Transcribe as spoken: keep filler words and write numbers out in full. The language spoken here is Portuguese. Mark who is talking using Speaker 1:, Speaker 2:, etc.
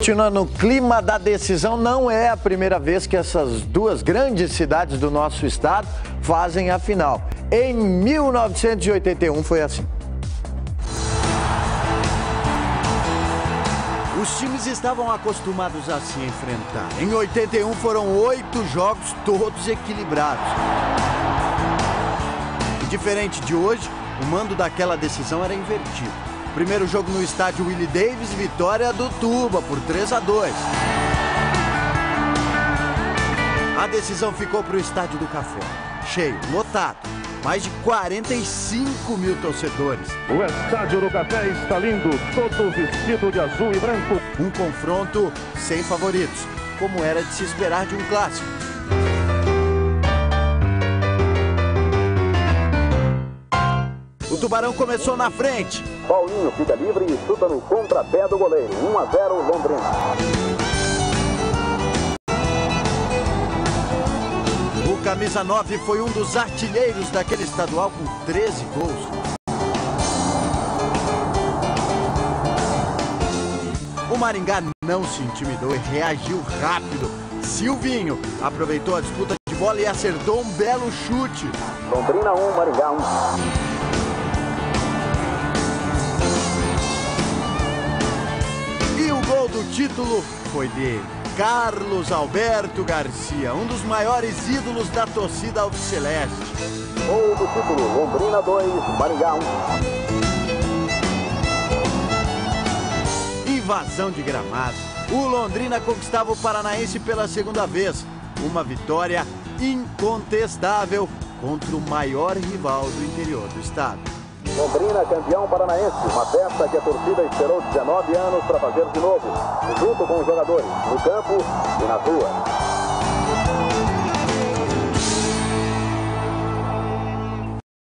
Speaker 1: Continuando no clima da decisão, não é a primeira vez que essas duas grandes cidades do nosso estado fazem a final. Em mil novecentos e oitenta e um foi assim. Os times estavam acostumados a se enfrentar. Em oitenta e um foram oito jogos, todos equilibrados. E diferente de hoje, o mando daquela decisão era invertido. Primeiro jogo no estádio Willie Davis, vitória do Tuba por três a dois. A decisão ficou para o estádio do Café, cheio, lotado. Mais de quarenta e cinco mil torcedores.
Speaker 2: O estádio do Café está lindo, todo vestido de azul e branco.
Speaker 1: Um confronto sem favoritos, como era de se esperar de um clássico. O Tubarão começou na frente.
Speaker 3: Paulinho fica livre e chuta no contrapé do goleiro. um a zero Londrina.
Speaker 1: O camisa nove foi um dos artilheiros daquele estadual com treze gols. O Maringá não se intimidou e reagiu rápido. Silvinho aproveitou a disputa de bola e acertou um belo chute.
Speaker 3: Londrina um, Maringá um.
Speaker 1: O gol do título foi dele, Carlos Alberto Garcia, um dos maiores ídolos da torcida alviceleste.
Speaker 3: Gol do título, Londrina dois, Maringá um.
Speaker 1: Invasão de gramado. O Londrina conquistava o Paranaense pela segunda vez. Uma vitória incontestável contra o maior rival do interior do estado.
Speaker 3: Londrina campeão paranaense, uma festa que a torcida esperou dezenove anos para fazer de novo, junto com os jogadores, no campo e na rua.